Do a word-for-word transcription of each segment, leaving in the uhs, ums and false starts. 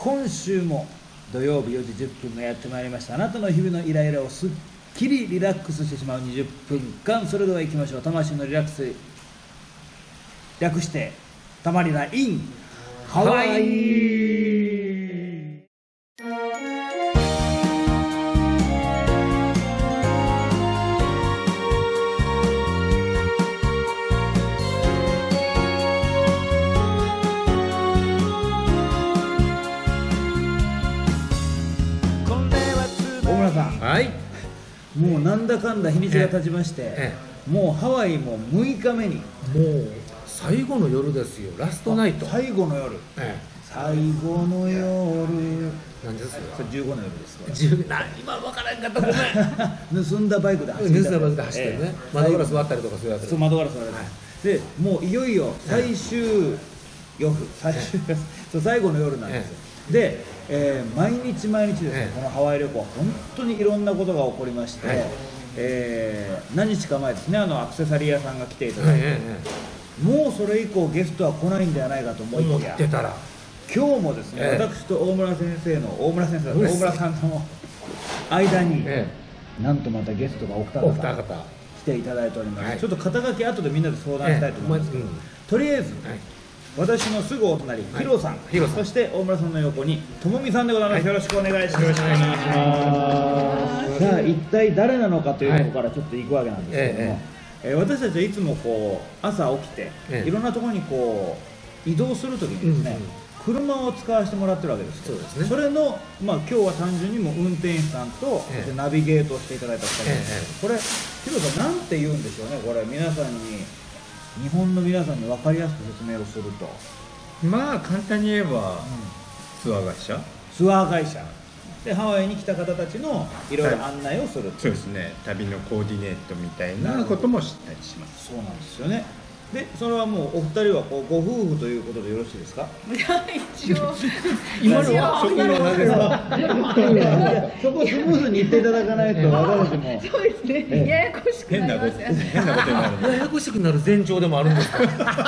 今週も土曜日よじじゅっぷんがやってまいりました。あなたの日々のイライラをすっきりリラックスしてしまうにじゅっぷんかん。それでは行きましょう。魂のリラックス、略してたまりな in ハワイ。 はい、 もうなんだかんだ日にちが経ちまして、 ええもうハワイもむいかめに、もう最後の夜ですよ。ラストナイト、 最後の夜、ええ、最後の夜、 何ですか。 それじゅうごの夜ですか。 じゅうな今分からんかった、ごめん盗んだバイクで走って盗んだバイクで走ってるね、ええ、窓ガラス割ったりとかするやつ。 そう、窓ガラス割ったり、はい、でもういよいよ最終夜、最終、ええ、そう最後の夜なんですよ、ええ、で、えー、毎日毎日ですね、ええ、このハワイ旅行本当にいろんなことが起こりまして、はい、えー、何日か前ですね、あのアクセサリー屋さんが来ていただいて、ええ、もうそれ以降ゲストは来ないんではないかと思いきや、今日もですね、ええ、私と大村先生の大村先生大村さんの間に、ええ、なんとまたゲストがお二方来ていただいております、はい、ちょっと肩書き後でみんなで相談したいと思いますけど、ええ、うん、とりあえず、はい、私のすぐお隣、ヒロさん、はい、そして大村さんの横にともみさんでございます、はい、よろしくお願いします。よろしくお願いします。さあ一体誰なのかというところからちょっと行くわけなんですけれども、はい、えー、私たちはいつもこう朝起きて、ええ、いろんなところにこう移動するときにですね、うんうん、車を使わせてもらってるわけです。そうですね。それの、まあ、今日は単純にも運転手さんと、ええ、ナビゲートをしていただいたふたりです、ええ、これヒロさんなんて言うんでしょうね、これ皆さんに、日本の皆さんに分かりやすく説明をすると、 まあ簡単に言えば、うん、ツアー会社ツアー会社でハワイに来た方たちのいろいろ案内をする、はい、 そうですね、旅のコーディネートみたいなこともしたりします。 そうなんですよね。でそれはもうお二人はこうご夫婦ということでよろしいですか。 いや一応今のはそこのなんですか、そこスムーズに言っていただかないと私たちもそうですね、ややこしくなりますよね。 変なことになるややこしくなる前兆でもあるんですか。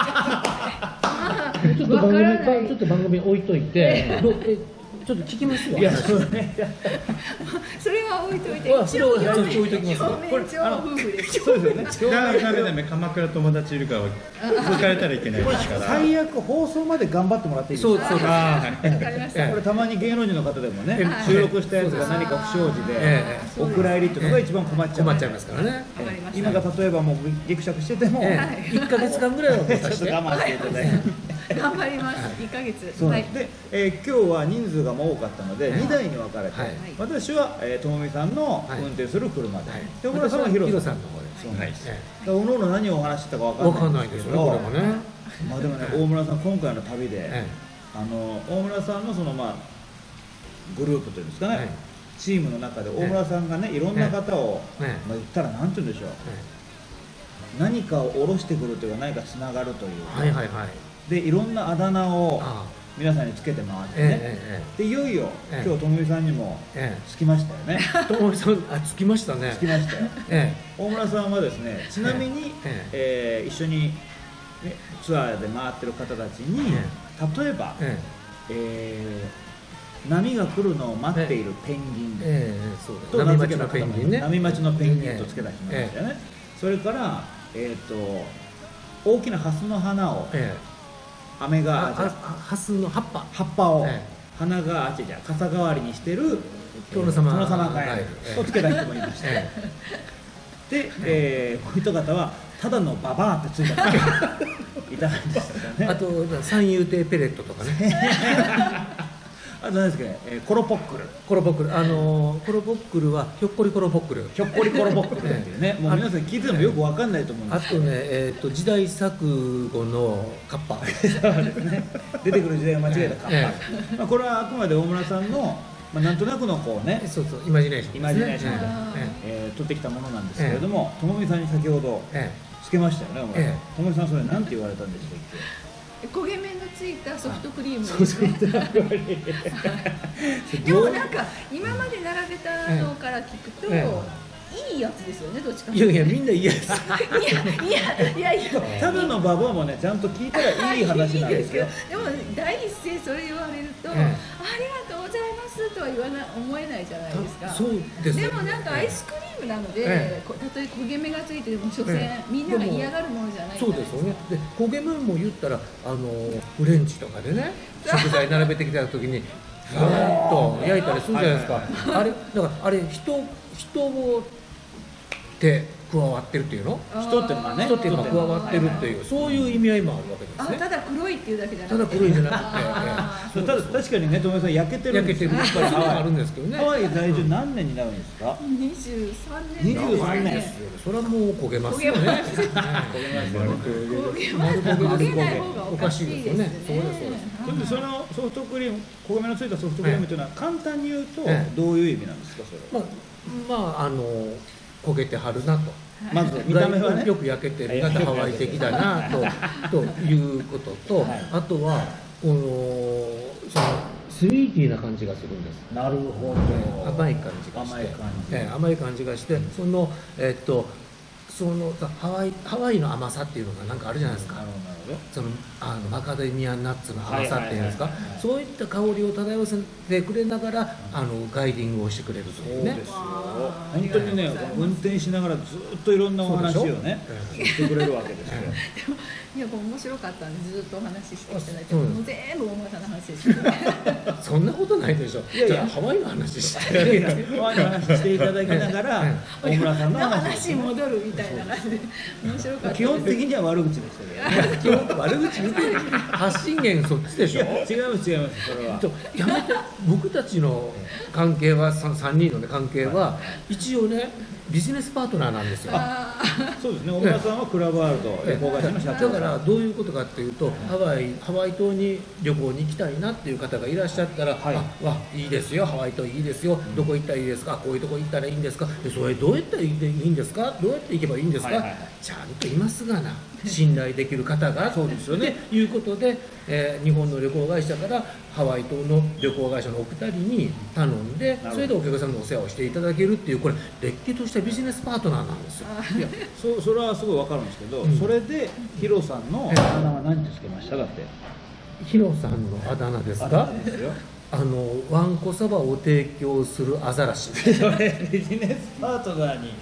ちょっと番組ちょっと番組置いといてちょっと聞きますよ。いや、そうね。 それは置いといて。 それは置いときます。 これ夫婦です。 そうですよね。 ダメダメ、鎌倉友達いるから疲れたらいけないですから。 最悪放送まで頑張ってもらっていいですか。 そうそう。 わかりました。 これたまに芸能人の方でもね、収録したやつが何か不祥事でお蔵入りっていうのが一番困っちゃう。 困っちゃいますからね。 今が例えばもうギクシャクしててもいっかげつかんぐらいはちょっと我慢していただいて。 頑張ります。いっかげつ。 そうで、えー、今日は人数が多かったのでにだいに分かれて、はい、私は、えー、ともみさんの運転する車で、はい、で小倉さんはヒロさんの方で、そうなんです。おのおの何をお話してたか分かんないんですけど、これもね。まあでもね、大村さん今回の旅で、あの大村さんのそのまあグループというんですかね、チームの中で大村さんがねいろんな方を、まあ言ったらなんて言うんでしょう、何かを下ろしてくるというか何かつながるというか。はいはいはい。でいろんなあだ名を皆さんにつけて回ってね、ええ、でいよいよ、ええ、今日ともみさんにもつきましたよね。 ともみさんあつきましたね。 つきましたよ、ええ、大村さんはですねちなみに、えええー、一緒に、ね、ツアーで回ってる方たちに、ええ、例えば、えええー、波が来るのを待っているペンギン、ええ、と名付けた方も、ね、波待ちのペンギンとつけた人もいましたよね、ええ、それから、えー、と大きなハスの花を、ええ、雨がハスの葉っぱ葉っぱを、ええ、花があちじゃ傘代わりにしてる殿様がええとつけた人もいました、ええ、で、えー、こういう方はただのババアってついた人がいたんですよね。 あと三遊亭ペレットとかね。 あと何ですかね、えー、コロポックルコロポックル、あのー、コロポックルはひょっこりコロポックルひょっこりコロポックルっていうね、もう皆さん聞いててもよくわかんないと思うんですけど、 あとね、えー、と時代錯誤のカッパそうですね、出てくる時代を間違えたカッパ、ええ、まあこれはあくまで大村さんの、まあ、なんとなくのこうね、 そうそうイマジネーション、 イマジネーションで、えー、取ってきたものなんですけれども、ともみさんに先ほどつけましたよね、ええ、ともみさんそれなんて言われたんでしたっけ。 焦げ目のついたソフトクリームですね。でもなんか今まで並べたのから聞くと、ええ、いいやつですよね、どっちか。 いやいやみんないいやつ。いやいやいやいや。 ただのババアもねちゃんと聞いたらいい話なんですけど。 でも第一声それ言われると、あがとうございますとは言わない思えないじゃないですか。 そうですね。 でもなんかアイスクリームなので、 えこたとえ焦げ目がついても所詮、 ええみんなが嫌がるものじゃないじゃないそうですよね。で焦げ目も言ったらあのフレンチとかでね食材並べてきた時にふわっと焼いたりするじゃないですか。あれだからあれ人人を手加わってるっていうの？ 人ってまあね人って今加わってるっていうそういう意味合いもあるわけですね。 あただ黒いっていうだけじゃなくて、 ただ黒いじゃなくて。 あそうただ確かにね、友江さん焼けてるん焼けですよ。 てるやっぱりあるんですけどね。 ハワイ在住何年になるんですか？ ーにじゅうさんねんにじゅうさんねんねそれはもう焦げますよね。 焦げますよね。 焦げ丸焦げです焦げない方がおかしいですよね。 そうですそうですそれでそのソフトクリーム、焦げ目のついたソフトクリームというのは簡単に言うとええどういう意味なんですか、それは。 まあまああの焦げてはるなと。 まず見た目はね。 よく焼けてるなとハワイ的だなとということと、 はいあとはこのそのスイーティーな感じがするんです。 なるほど。 甘い感じがして、 甘い感じ。 ええ甘い感じがして、そのえっとそのハワイハワイの甘さっていうのがなんかあるじゃないですか。 なるほどなるほど。 そのあのマカデミアナッツの甘さっていうんですか、 はいはいはいはいそういった香りを漂わせてくれながらあのガイディングをしてくれるというねそうですよ。本当にね、運転しながらずっといろんなお話をね、言ってくれるわけですよ。 いや、これ面白かったんでずっとお話ししていただいて、 うんもう全部大村さんの話ですよね。 そんなことないでしょ。 いやいやじゃあハワイの話してあげてハワイの話していただきながら、大村さんの話です話に戻るみたいな感じで面白かったです。 基本的には悪口でしたけどね。 基本悪口見てる発信源そっちでしょ。 いや、違います違います、それは。 ちょやめて僕たちの関係はささんにんの、ね、関係は一応ねビジネスパートナーなんですよ。 あそうですね、大村さんはクラブワールド旅行会社の社長だからどういうことかっていうとハワイハワイ島に旅行に行きたいなっていう方がいらっしゃったら、 はいあわいいですよハワイ島いいですよ、どこ行ったらいいですか、こういうとこ行ったらいいんですか、でそれどうやったらいいんですか、どうやって行けばいいんですか、 はいはいはいちゃんといますがな信頼できる方がそうですよねということで、えー日本の旅行会社からハワイ島の旅行会社のお二人に頼んで、 ほどそれでお客さんのお世話をしていただけるっていうこれれっきとしたビジネスパートナーなんですよ。 いや、そそれはすごいわかるんですけど、 うんそれでヒロさんのあだ名は何てつけましただって。 ヒロさんのあだ名ですあだか名ですよ。 あのわんこそばを提供するアザラシそれビジネスパートナーに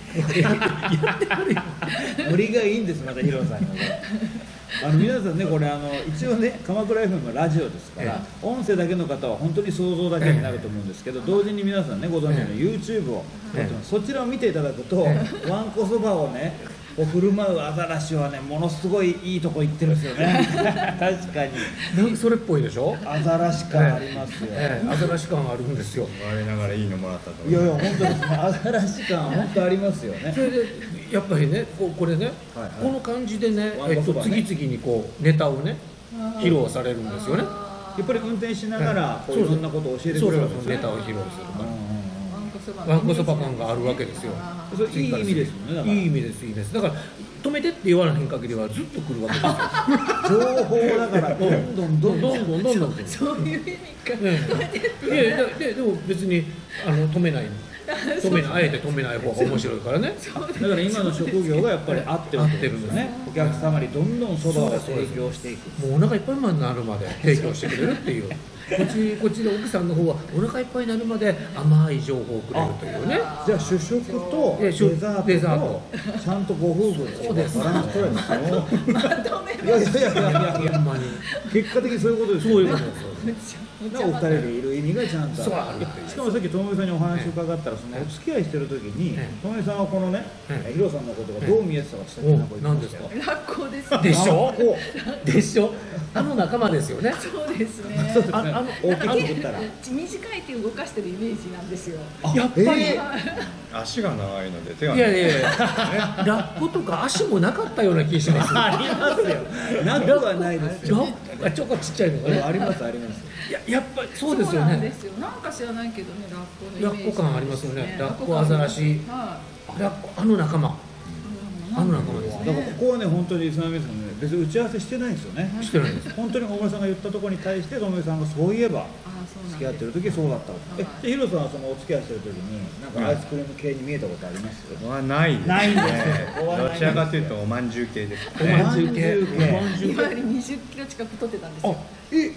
ノリがいいんです、またヒロさんが。あの皆さんね、これあの一応ね、鎌倉 エフエム はラジオですから、 え音声だけの方は本当に想像だけになると思うんですけど、同時に皆さんね、ご存知の YouTube をやってます、そちらを見ていただくと、わんこそばをね、こう振る舞うアザラシはね、ものすごいいいとこ行ってるんですよね。確かになんそれっぽいでしょ。 アザラシ感ありますよ。 ええアザラシ感あるんですよ。 我ながらいいのもらったと思いやいや、本当ですね、アザラシ感本当ありますよねそ。れでやっぱりねこうこれね、 はいはいこの感じでね、えっと、 わんこそばね次々にこうネタをね披露されるんですよね。 やっぱり運転しながら、こういろんなことを教えてくれるわけですね。 ネタを披露するから。 うんうんうんわんこそばわんこそば感があるわけですよ。 あそれいい意味ですもんね、だから。 いい意味ですいいですだから止めてって言われへん限りはずっと来るわけですよ。 情報だからどんどんどどんどんどんんどんどんどんーそういう意味か。 ねいやいやででも別にあの止めない止めないあえて止めない方が面白いからね。 だから今の職業がやっぱり合ってるってことですよね。お客様にどんどんそばを提供していく。 もうお腹いっぱいになるまで提供してくれるっていうこっちこっちの奥さんの方はお腹いっぱいになるままで甘い情報をくれるというね。 じゃあ主食とデえ主ザーデザートとちゃんとご夫婦でそうですバランス取れるんですよ。 まとめいやいやいやいやいやほんまに結果的にそういうことですよね。 そういうことですよ。 お二人でいる意味がちゃんとそうある。しかもさっき友美さんにお話伺ったら、そのお付き合いしてる時にええ友美さんはこのねええヒロさんのことがどう見えてたか下ってなんか言ってましたよ。 ラッコですね。 でしょこでしょあの仲間ですよね。 そうですね。 そうですねああの大きく振ったら。 短い手を動かしてるイメージなんですよ。 やっぱり、 え足が長いので手がいやいやいやラッコとか足もなかったような気します。 ありますよ。なくはないですよ。 ラッコあちょこちっちゃいのがね。 ありますあります。 いややっぱりそうですよね。 なんですよ。なんか知らないけどね、ラッコのイメージ。 ラッコ感ありますよねラッコ感アザラシはラッコあの仲間い。 あの仲間ですだからここはね本当にリスナーの皆さんね別に打ち合わせしてないんですよね。 してないんです。 本当に大村さんが言ったところに対して友美さんがそういえばあ、そうなん付き合ってる時そうだったわけ。えはいでヒロさんはそのお付き合いしてる時になんかアイスクリーム系に見えたことあります？ はないですね。 ないんですよどちらかというとお饅頭系ですおね。 まんじゅう系おまんじゅう系おまんじゅう系今よりにじゅっキロ近く太ってたんですよ。 え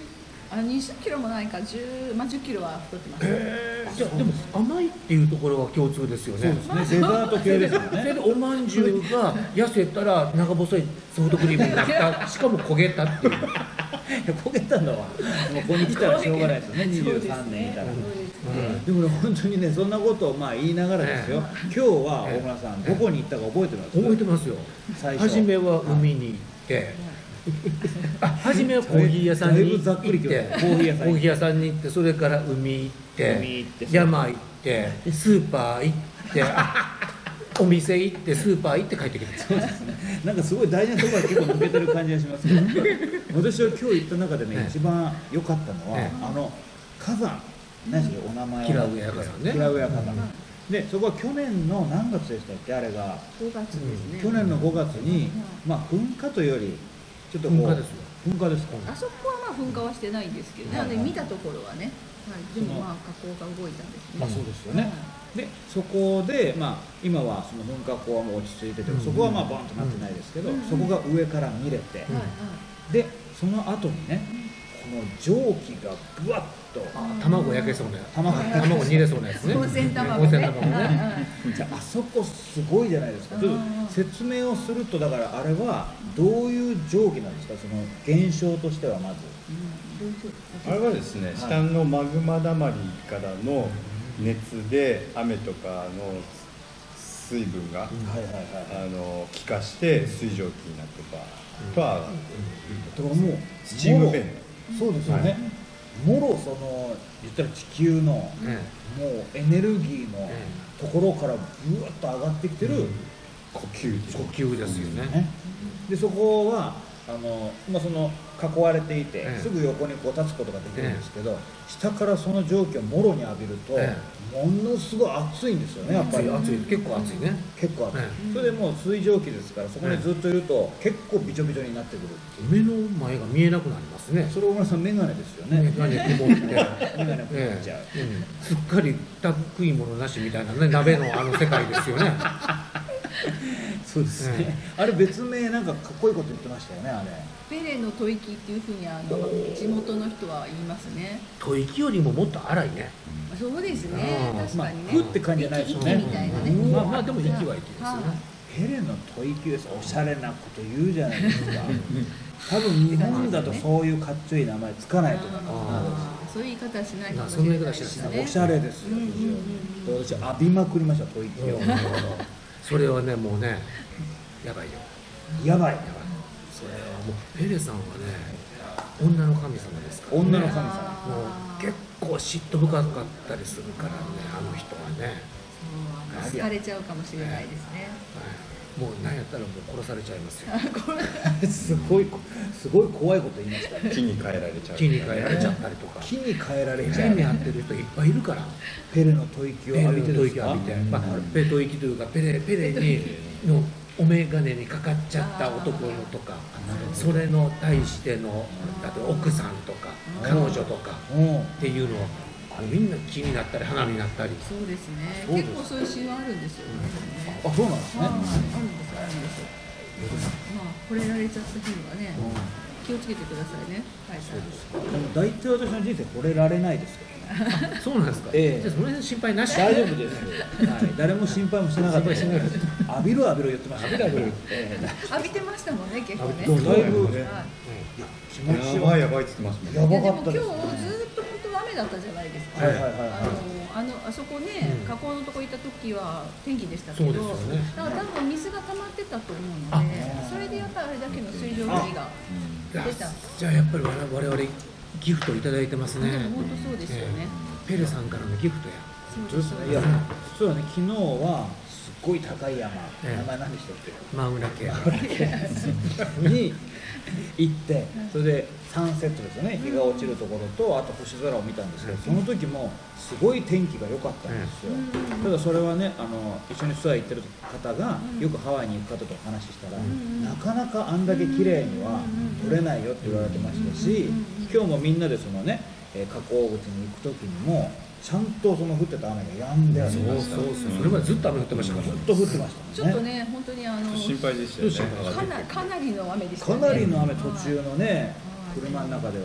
あにじゅっキロもないかじゅう、まあ、じゅっキロは太ってます。 えー、じゃあでも甘いっていうところは共通ですよね。 そうですね、デザート系ですよそれでね。 おまんじゅうが痩せたら長細いソフトクリームになったしかも焦げたっていういや焦げたのはもうここに来たらしょうがないですよね、にじゅうさんねんいたら。 そうですうんでもね、本当にね、そんなことをまあ言いながらですよ、今日は大村さん、どこに行ったか覚えてます覚えてますよ。 最初初めは海に行って、あ初めはコーヒー屋さんに行だいぶざっくりって今日コーヒー屋さんにコーヒー屋さんに行って、それから海行って海行って山行ってスーパー行ってあお店行ってスーパー行って帰ってきて、 そうですね、なんかすごい大事なところが結構抜けてる感じがしますけど私は今日行った中でね、 ええ一番良かったのは、 ええあの火山、何でしたっけ、お名前はキラウエア火山ねキラウエア火山、でそこは去年の何月でしたっけ、あれがごがつですね。 去年のごがつに、まあ噴火というよりちょっとこう噴火ですよ噴火ですか、 あそこはまあ噴火はしてないんですけどね、 はいはいあの見たところはね、はい、でもまあ火口が動いたんですね。 まあそうですよね、 はいでそこで、まあ、今はその噴火口はもう落ち着いてて、 うんそこはまあボンとなってないですけど、 うんそこが上から見れて、 はいはいでその後にね、この蒸気がぶわっとあ卵焼けそうな卵卵煮れそうなやつね。 温泉卵温泉ね。 卵ね。 じゃああそこすごいじゃないですか。ちょっと説明をすると、だからあれはどういう蒸気なんですか、その現象としては。まずあれはですね、下のマグマだまりからの熱で雨とかの水分が、 はいはいはいあの気化して水蒸気になってバーッと上がってだからもうスチームベンそうですよね、もろその言ったら地球のもえうエネルギーのところからぶわっと上がってきてる呼吸呼吸ですよね。 ね、でそこはあの、まあ、その囲われていて、 ええすぐ横にこう立つことができるんですけど、下からその蒸気をもろに浴びると、 えものすごい熱いんですよね、やっぱり。 熱い結構熱いね。 結構熱い、 えそれでもう水蒸気ですから、そこにずっといると結構びちょびちょになってくるっていう、 目の前が見えなくなりますね。 それ大村さん、眼鏡ですよね、 眼鏡曇って、 眼鏡曇っちゃう、 ええうんすっかり食い物なしみたいなね、鍋のあの世界ですよね。 そうですね、 えあれ別名なんかかっこいいこと言ってましたよね、あれ。 ペレの吐息っていうふうにあの地元の人は言いますね。 吐息よりももっと荒いね。 そうですね、 うん確かにね。 まあふって感じじゃないですよね息みたいなね。 うんまあまあでも息は息ですよね。 ヘレの吐息です、おしゃれなこと言うじゃないですか多分日本だとそういうかっちょいい名前つかないと思いまあーそういう言い方しないかもしれないですす、 ね。 おしゃれですよ、非常に。私浴びまくりました、吐息を。 それはねもうねやばいよ。 やばい、 それはもうペレさんはね女の神様ですから、ね。 女の神様。 もう結構嫉妬深かったりするからね、あの人はね。 そう好かれちゃうかもしれないですね。 はい、もう何やったらもう殺されちゃいますよ。 すごい、すごい怖いこと言いましたね。 木に変えられちゃう木に変えられちゃったりとか。 木に変えられちゃう変に。合ってる人いっぱいいるから。 ペレの吐息をペレ浴びてのるんですか。 吐息浴びて、まあ、ペレ吐息というかペレペレにのお眼鏡にかかっちゃった男のとか、それの対してのあと奥さんとか彼女とかうんっていうのをみんな気になったり花になったり。 そうですね。 そうです結構そういう神話あるんですよね。 あ、そうなんですね。 はい、あるんですあるんです。まあ惚れられちゃった日にはね、気をつけてくださいね。はい、そうです。 でも大体私の人生惚れられないですけどね。 そうなんですか。 ええじゃあその辺心配なし。 大丈夫です。はい、誰も心配もしてなかったです。 心配し浴びろ浴びろ言ってました。浴びろ浴びろ。 浴びてましたもんね、結構ね。 どうぞだいぶねはい気持ちやばいやばいって言ってますもんねやいやでもばかったです今日ずっと本当は雨だったじゃないですか。 はいはいはいあはい。 のあのあそこね、 うん河口のとこ行った時は天気でしたけど、 そうですよねだから多分水が溜まってたと思うので、それでやっぱりあれだけの水蒸気が出た。 じゃあやっぱり我々ギフトいただいてますね。 でも本当そうですよね。 ええペレさんからのギフトや。 そうですいや、そうだね。昨日はすっごい高い山、 ええ名前何でしたっけ？ マウナケ。 に行ってそれでサンセットですよね、日が落ちるところとあと星空を見たんですけど、その時もすごい天気が良かったんですよ、ただそれはねあの一緒にツアー行ってる方がよくハワイに行く方とお話ししたら、なかなかあんだけ綺麗には撮れないよって言われてましたし、今日もみんなでそのね河口口に行く時にもちゃんとその降ってた雨が止んでありました。 そうそれまでずっと雨降ってましたから。 ずっと降ってましたもんね。 ちょっとね本当にあの心配でしたよねかなかなりの雨でしたね。 かなりの雨途中のね車の中では。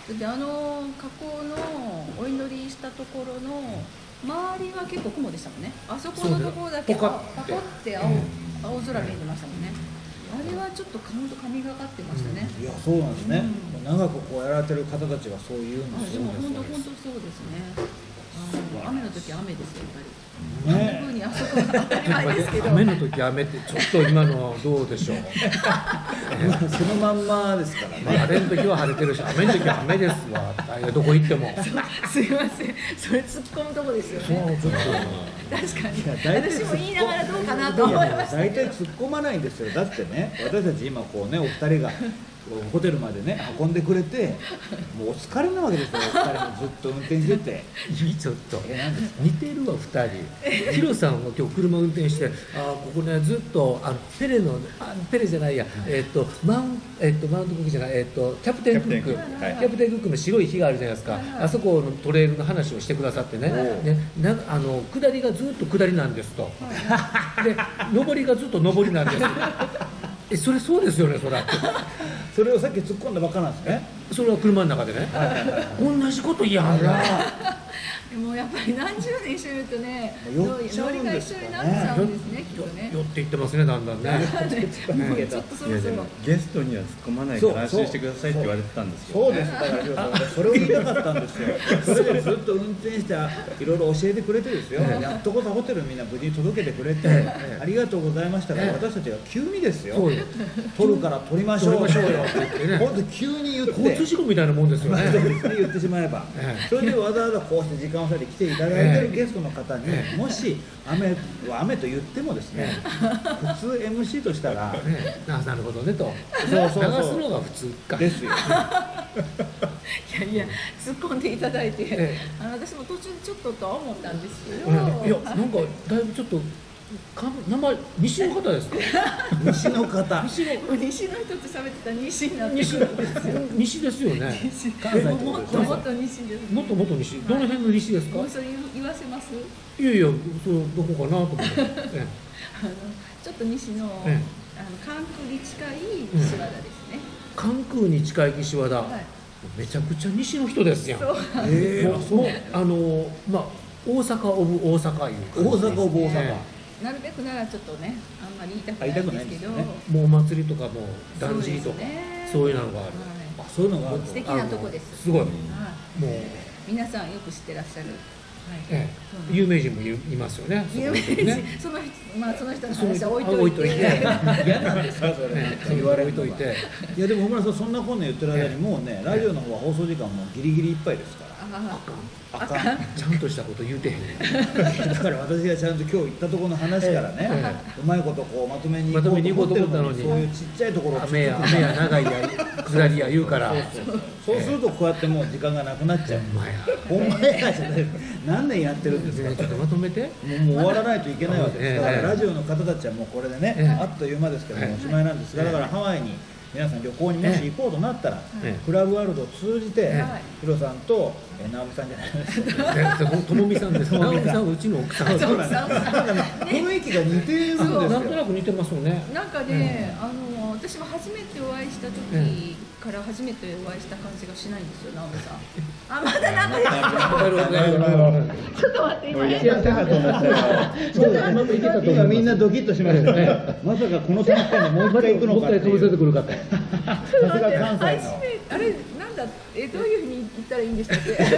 であの河口のお祈りしたところの周りは結構雲でしたもんね。あそこのところだけポカッパコって青、青空見えてましたもんね。あれはちょっと本当神がかってましたね。 いやそうなんですね、うん、長くこうやられてる方たちがそう言うんですよ。 でも本当本当そうですね。あの雨の時雨ですよやっぱり。 ね、 あんな風にあそこが当たり前ですけど。 雨の時雨ってちょっと今のどうでしょう。 そのまんまですからね。 晴れの時は晴れてるし、雨の時は雨ですわ。どこ行っても。 すいません、それ突っ込むとこですよね。 そうちょっ確かに。私も言いながらどうかなと思いました。 大体突っ込まないんですよ。だってね、私たち今こうね、お二人がホテルまでね運んでくれて、もうお疲れなわけですよ。お二人もずっと運転してて。 ちょっとえなんですか似てるわふたり。ヒロさんは今日車運転して、あここねずっとあのペレのあペレじゃないや、えっとマウンえっとマウントクックじゃないえっとキャプテンクックキキャプテンクックはいャプテンクックの白い火があるじゃないですか。あそこのトレイルの話をしてくださってね。ねなあの下りがずっと下りなんですと。で上りがずっと上りなんです。えそれそうですよねそれ。 それをさっき突っ込んだばっかなんですね。 それは車の中でね。同じこと言わんな。 でもやっぱり何十年一緒にいるとね、 酔っちゃ乗りがうんですかね一緒になっちゃうんですね、きっとね。 寄っていってますねだんだんね。 もうちょっとそろそろいやでも。ゲストには突っ込まないから安心してくださいって言われてたんですよ、ね、 そうです。だからヒロさん、それを言いたかったんですよ。それでずっと運転していろいろ教えてくれてですよ。やっとこそホテルみんな無事に届けてくれて、ありがとうございましたが、私たちが急にですよ。 そうよ取るから取りましょう。 取りましょうよって言ってね本当急に言って。 交通事故みたいなもんですよね。 言ってしまえば、 ええそれでわざわざこうして時間を割いて来ていただいてるゲストの方に、 ええもし雨雨と言ってもですね、普通 エムシー としたら、 ね、あなるほどねとそうそうそう流すのが普通かですよ。 いやいや、突っ込んでいただいて、 えあの私も途中でちょっととは思ったんですけど、 うんいやなんかだいぶちょっとか名前西の方ですか。 西の方、 西の西の人と喋ってたら西になって西るんですよ。 西ですよね。 関西ってもことですね。 っともっと西です。 もっともっと西どの辺の西ですか。 もうそれ言わせます？ いやいやそうどこかなと思って。えあのちょっと西の、 えあの関空に近い岸和田ですね。 関空に近い岸和田、 はい。 めちゃくちゃ西の人ですやん。 そう。 ええもうもうあのまあ大阪オブ大阪いう大阪オブ大阪えなるべくならちょっとね、あんまり言いたくないんですけど、 言いたくないんですよねえもうお祭りとかもうだんじりとかそうですねそういうのがある。 はいあ、そういうのがある素敵なとこです。 すごい。もう、 はい。皆さんよく知ってらっしゃる。はい。 えそうえ、有名人もいいますよね。 有名そこにね人、その人、まあその人のそう話は置い置いといてといて。 嫌なんですかそれ。 ええ言われるのが置いといて。 いやでも小村さん、そんなこんな言ってる間にもうね、ラジオの方は放送時間もギリギリいっぱいですから。 ああかん。 ちゃんとしたこと言うてへんねん。 だから私がちゃんと今日行ったところの話からね、 えうまいことこうまとめに行こうと思ってるのに、そういうちっちゃいところを雨や雨や長いや下りや言うから。 そうするとこうやってもう時間がなくなっちゃう。 ほんまや。 ほんまやじゃない。何年やってるんですか。 ねちょっとまとめて。 もうもう終わらないといけないわけです。だからええラジオの方たちはもうこれでね、 ええあっという間ですけどもええおしまいなんですが、だからハワイに皆さん旅行にもし行こうとなったら、 ええクラブワールドを通じて、 ええヒロさんとえ直美さんじゃないですか。 ねともみさんです。 ともみさん直美さんはうちの奥さん。 そうなんです。なんかね雰囲気が似てるんですよ。 なんとなく似てますよね。 なんかね、あの私も初めてお会いした時から初めてお会いした感じがしないんですよ、直美さん。あ、まだなんかなるほどなるほどなるほど。 ちょっと待って今ね。 やったかと思ったら。そうだ、今もいけたと思今みんなドキッとしましたね。まさかこの短期間でもう一回行くのかってもう一回かぶせいう。 てくるかと。 さすが関西の。 初めあれなんだえどういうふうに言ったらいいんでしたっけ？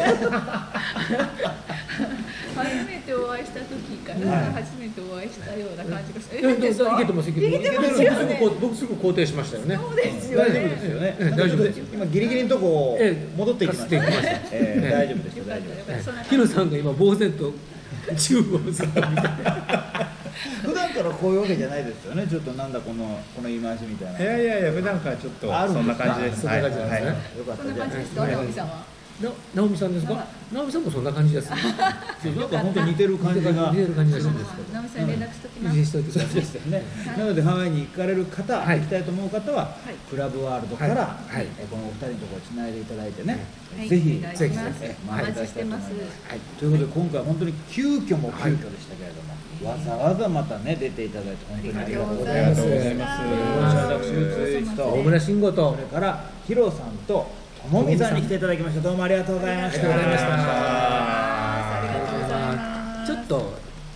初めてお会いした時から初めてお会いしたような感じがして、えいや変ですか？ いけてますいけてます。 いけてますよね。 僕すぐ僕すぐ肯定しましたよね。 そうですよ大丈夫ですね。 よね。 ええ大丈夫です今ギリギリのとこをええ戻っていきました。 かすっていきましたええええ大丈夫ですよよかっ大丈夫です。 たよかったそんなヒロさんが今呆然と宙をずっと見て。 普段からこういうわけじゃないですよね。ちょっとなんだこのこの言い回しみたいな。 いやいやいや普段からちょっとあるんですかそんな感じです。 そんな感じなんですねはいよかっそんなたじゃないですか。 感じですか？直美さんは。 な直美さんですか？直美さんもそんな感じです。 そうなんか本当に似てる感じが。 似てる感じがするんです直美さんに連絡しときます。 けど。しといてください。 ですよね。なのでハワイに行かれる方、 はい行きたいと思う方は、 はいクラブワールドから、 はいはいえこのお二人のところをつないでいただいてね、 はいぜひお願いしぜひますえお待ちしてます。 はい、ということで今回は本当に急遽も急遽でしたけれども、わざわざまたね出ていただいて本当にありがとうございます。 ありがとうございます私宇津一と大村慎吾とそれからヒロさんとともみさんに来ていただきました。どうもありがとうございました。 ありがとうございましたありがとうございます。 ちょっと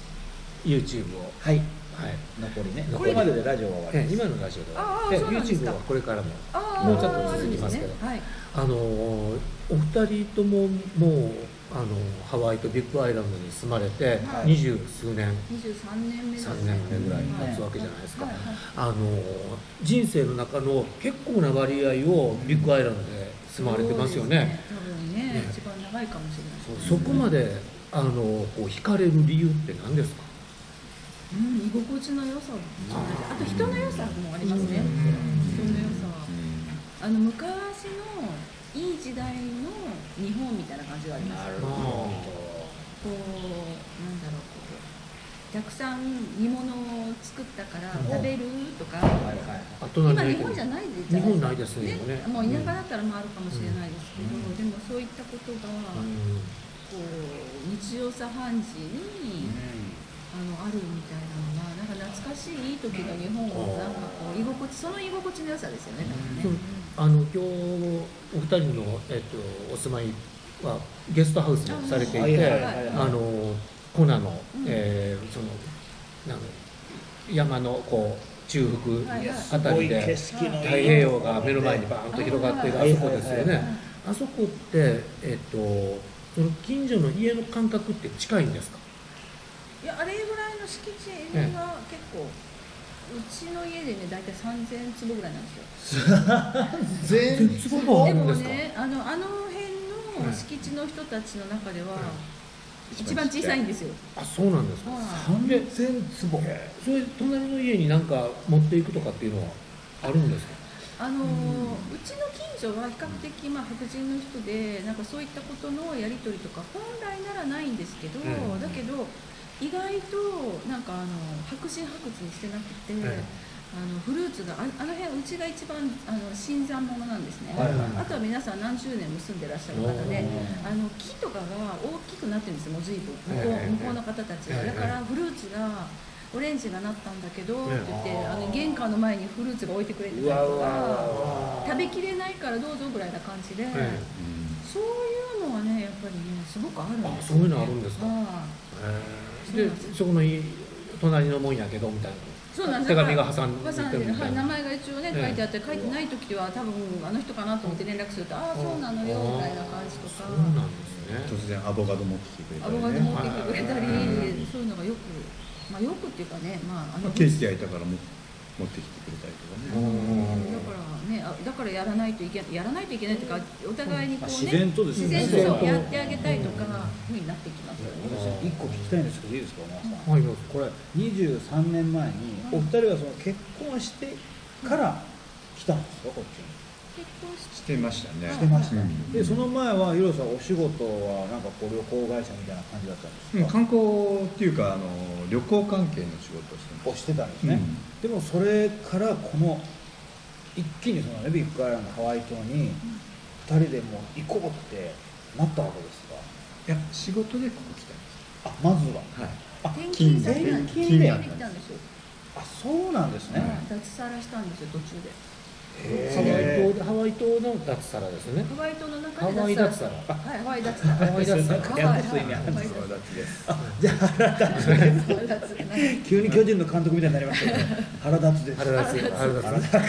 YouTube をはい、 はい残りね、 残りここまででラジオが終わりえます。 今のラジオであはであそうなんですか YouTube はこれからもあーもうちょっと続きますけどはい。 あのーお二人とももうあのハワイとビッグアイランドに住まれてはい二十数年二十三年目ですね。 さんねんめぐらい経つわけじゃないですか、 はいはいあの人生の中の結構な割合をビッグアイランドで住まわれてますよね。 そうですね多分ねね一番長いかもしれない。 そこまであのこう惹かれる理由って何ですか？ うん、居心地の良さじゃないですか。あと人の良さもありますね。人の良さはあの昔のいい時代の日本みたいな感じがあります。 なるほどこうなんだろうこうたくさん煮物を作ったから食べるとか。 はいはい。 あと何今 々 日本じゃないで日本ないですね今ねもう田舎だったらまああるかもしれないですけど、 うんでもそういったことが、 うんこう日常茶飯事に、あのあるみたいなのはなんか懐かしいいい時の日本をなんかこう居心地その居心地の良さですよね。多分ねあの今日お二人の、えっと、お住まいはゲストハウスもされていてはいはいはいはいあのコナの、 うんえーそのなんか山のこう中腹はいはいあたりですごい景色のいい太平洋が目の前にバーンと広がっているはいあそこですよねはいはいはい。 あそこって、えっと、その近所の家の感覚って近いんですか？ いやあれぐらいの敷地が結構、うちの家でね大体さんぜんつぼぐらいなんですよ。 全坪もあでもるんですか？ ねあのあの辺の敷地の人たちの中では、一番小さいんですよ。 あ、そうなんですか。 はい三千坪。 それ隣の家に何か持っていくとかっていうのはあるんですか？ あのーうちの近所は比較的、まあ、白人の人でなんかそういったことのやり取りとか本来ならないんですけど、 うんだけど意外となんかあの白人白人してなくて、 ええあのフルーツがああの辺うちが一番あの新参者なんですね、 はいはいあとは皆さん何十年も住んでらっしゃる方であの木とかが大きくなってるんですよもう随分向こう,、 ええ向こうの方たちがだからフルーツがオレンジがなったんだけどって言ってええあの玄関の前にフルーツが置いてくれてたりとうわうわうわか食べきれないからどうぞぐらいな感じで、 えそういうのはねやっぱりねすごくあるんですよ、ね、 あそういうのあるんですかあえでそこのい隣のもんやけどみたいなそうなんです手紙が挟んで挟んでる、はい、名前が一応ねええ書いてあって書いてない時は多分あの人かなと思って連絡すると、ああそうなのよみたいな感じとかそうなんですね。 突然アボカド持ってきてくれたアボカドりね持ってきてくれたり、 はいそういうのがよくまあよくっていうかねまああのまあケーキ焼いたからも持ってきてくれたりとかねだからねあだからやらないといけないやらないといけないっていうかお互いにこうね自然とですね自然とそうやってあげたいとかふうになってきますよね。 私一個聞きたいんですけどいいですか皆さん。 はい、どうぞ。 これにじゅうさんねんまえにお二人はその結婚してから来たんですかこっちに。 結婚ししてましたねしてました。 うんでその前はヒロさんお仕事はなんかこう旅行会社みたいな感じだったんですか。 うん観光っていうかあの旅行関係の仕事をしてまをしてたんですね。でもそれからこの一気にそのねビッグアイランドハワイ島に二人でもう行こうってなったわけですか。 すいや仕事でここ来たんですあまずは。 はいあ転勤先転なん勤でやできたんですよ。 あそうなんですね。 はい脱サラしたんですよ途中で。 ハワイへ島でハワイ島の脱サラですね。 ハワイ島の中でハワイ脱サラはいハワイ脱サラ。 ハワイ脱サラなんか訳す意味あるんですよ私ですあじゃあ腹立つです。 ハワイ脱サラ急に巨人の監督みたいになりましたけど腹立つです。 腹立つ腹立つ。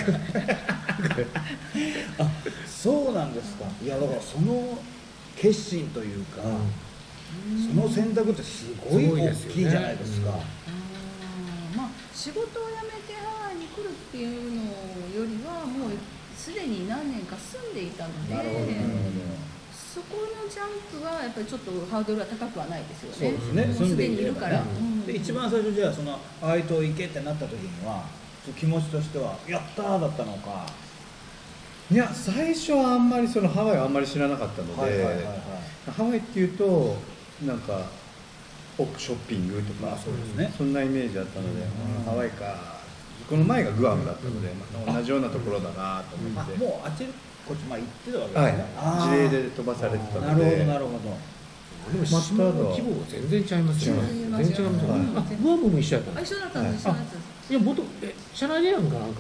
あそうなんですか。いやだからその決心というか、その選択ってすごい大きいじゃないですか。 うんあーまあ仕事を辞めてハワイに来るっていうのよりはもうすでに何年か住んでいたのでなるほどなるそこのジャンプはやっぱりちょっとハードルは高くはないですよね。 そうですねもうすでにいるから。 住うんで一番最初じゃあそのハワイ島行けってなった時には気持ちとしてはやったーだったのか。 いや最初はあんまりそのハワイはあんまり知らなかったので、 はいはいはいはい。 ハワイっていうとなんかおショッピングとか、 まあそうですねそんなイメージだったので、あハワイかこの前がグアムだったので、まあ、同じようなところだなと思あって、 もうあっちこっちまあ行ってたわけですはいね。あー事例で飛ばされてたのでなるほどなるほど。 でも島の規模が全然違いますよね。 違います全然違いますよね。 はいあ、グアムも一緒やったんあです。 一緒だったんです。一緒だったんです。 いや元えシャラリアンかなんか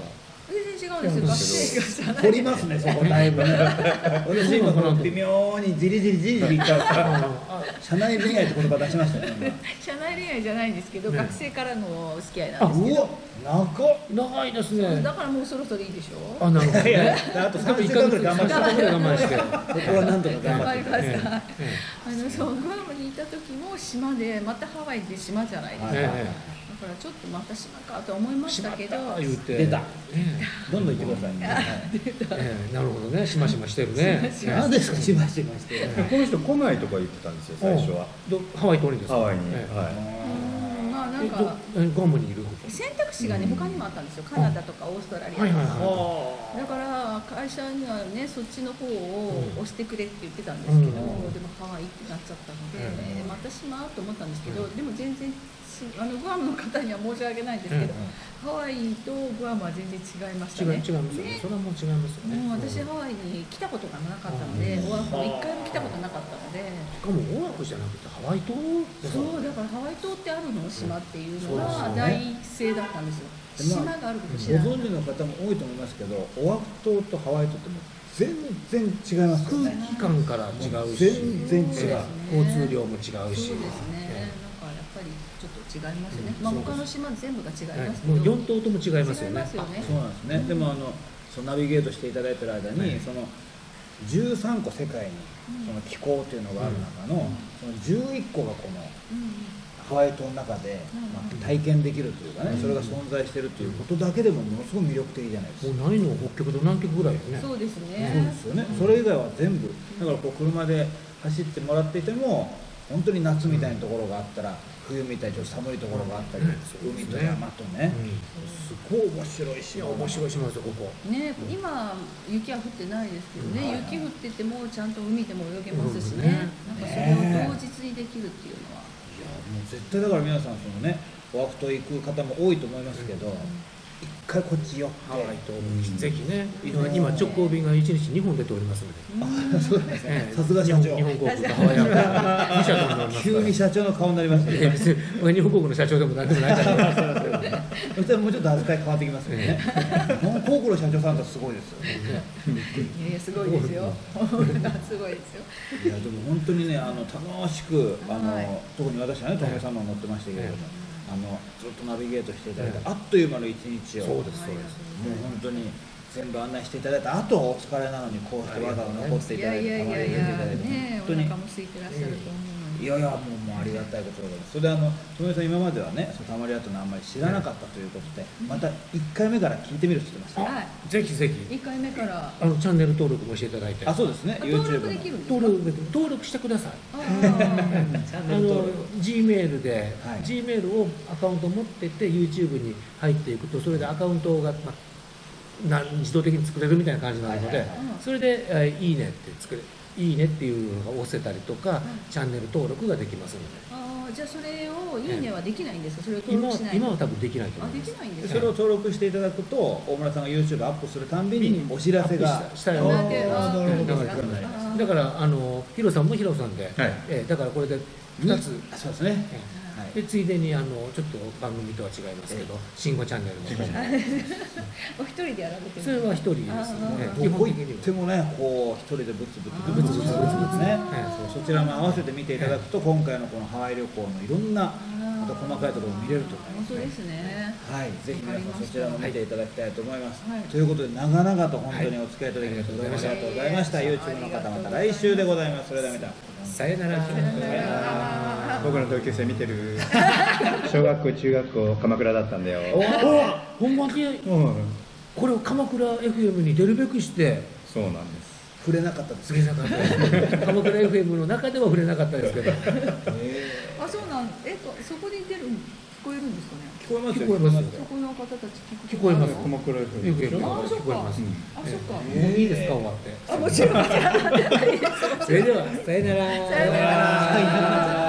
全然違うんですよ。学生がじゃない。 掘りますねそこだいぶね。私今この微妙にじりじりじりじりいっちゃうから社内恋愛って言葉出しましたね。 社内恋愛じゃないんですけど、 ね学生からのお付き合いなんですけうわど。 長っ。 長いですね。 だからもうそろそろいいでしょ。 あ、なるほどいやね。 あとさんいっ週間ぐらい頑張ってさん週間ぐらい我慢して。 ここはなんとか頑張って頑張りました。 ええあのそうグアムにいた時も島で、またハワイで島じゃないですか。 はいええだからちょっとまた島かと思いましたけど。 言うて出たえどんどん言ってくださいね。 えええなるほどね。しましましてるね。 しま何ですかしばしばして。 この人来ないとか言ってたんですよ最初は。 どハワイ通りですか。 ハワイに、 ええはうんまあなんえかどえグアムにいる。 選択肢がね他にもあったんですよ。カナダとかオーストラリアとか。 はいはいはだから会社にはねそっちの方を押してくれって言ってたんですけど、 うんでもハワイってなっちゃったので、 うんまた島と思ったんですけど、 うんでも全然しあのグアムの方には申し訳ないんですけど、ハワイとグアムは全然違いました違い違いね。 ますよね。それはもう違いますよね。 もう私ハワイに来たことがなかったので、 うんオアフも一回も来たことなかったので、 しかもオアフじゃなくてハワイ島ですそうだからハワイ島ってあるの島っていうのがそうですよね第一声だったんですよ。島があること知ごらない。 存知の方も多いと思いますけど、オアフ島とハワイ島ってもう全然違いますよ空ね。 気感から違うし、 全然違う。 交通量も違うし、 そうですね。なんかやっぱりちょっと違いますよね。 うんまあそうです他の島全部が違いはいますけど。 もうよん島とも違いますよね。 違いますよね。 そうなんですね。でもあのそのナビゲートしていただいてる間に、そのじゅうさんこ世界にその気候っていうのがある中の、そのじゅういっこがこのうんハワイ島の中で、まあ、体験できるというかね、それが存在しているということだけでもものすごく魅力的じゃないですか。 もうないの北極と南極ぐらいよね。 そうですそうねで。すよね。それ以外は全部だからこう車で走ってもらっていても本当に夏みたいなところがあったら、冬みたいにちょっと寒いところがあったり、 うん海と山とね、すごい面白いし、 いや面白い島ですよここ。 ね、今雪は降ってないですけどね、雪降っててもちゃんと海でも泳げますしうんね、 ねなんかそれを同日にできるっていうのは、 いやもう絶対だから皆さんそのねオアフ島行く方も多いと思いますけど、一回こっち寄ってハワイとぜひね、今直行便がいちにちにほん出ておりますので。 あそうですね。 ええさすが社長日。本航空とハワイアンがに社とも乗りますから。 急に社長の顔になりましたね。 いや別に僕は日本航空の社長でも何でもないから。 そしたらもうちょっと扱い変わってきますよね。日本航空の社長さんってすごいですよね。 いやいやすごいですよすごいですよ。 いやでも本当にねあの楽しくあの、 はい特に私はね、とめさんの乗ってましたけれども、あのずっとナビゲートしていただいて、あっという間の一日を、 そうですそうです。 もう本当に全部案内していただいた後はお疲れなのにこうしてわざわざ残っていいただいて、 やいやいやいやたまにね、お本当に腹も空いてらっしゃると思うのに。 いやいやもうもうありがたいことでございます。それであのとめさん今まではね、そのたまりあとのあんまり知らなかったということで、またいっかいめから聞いてみるって言ってました。 はい。 ぜひぜひ一回目からあのチャンネル登録もしていただいて。 あそうですね。 あ登録 YouTube のできるんですか。 登録登録してください。 あーチャンあのネル登録。 G メールで、 はい G メールをアカウント持ってて YouTube に入っていくとそれでアカウントが、まあ、な自動的に作れるみたいな感じなので、 はいはいはいそれで、えーいいねって作れいいねっていうのが押せたりとか、 んチャンネル登録ができますのであーじゃあそれをいいねはできないんですか。それを登今録しないと。 今は多分できないとあ思います。 できないんですそれを登録していただくと大村さんが YouTube アップするたんびにお知らせがアップしたしたよあであーなるほど流れてくるなります。 だからあのヒロさんもヒロさんで、えーだからこれでふたつ、 あそうですね。 えはいーでついでにあのちょっと番組とは違いますけど、慎吾チャンネルの方もお一人でやられてる。 それは一人ですあね。 どこ行ってもねこう一人でブツブツブツブツブツブツね、そうそちらも合わせて見ていただくと今回のこのハワイ旅行のいろんなまた細かいところも見れると思いますね。 本当ですね。 はい、ぜひ皆さんそちらも見ていただきたいと思います。 はいということで長々と本当にお付き合いいただきましてどうもありがとうございました。 はい YouTube の方また来週でございます。それではまた。 さよなら。 僕の同級生見てる小学校中学校鎌倉だったんだよ。 ほんまにうんこれを鎌倉 エフエム に出るべくしてそうなんです。 触れなかったです触れなかったです鎌倉 エフエム の中では触れなかったですけどあそうなんえっとそこに出る聞こえるんですかね。 聞こえますよ。 聞こえますよそこの方たち聞く聞こえますあ鎌倉 エフエムエフエム があそっか聞こえます。 あそっか。 もういいですか終わって。 あもちろん。 それではさよなら。 さよなら。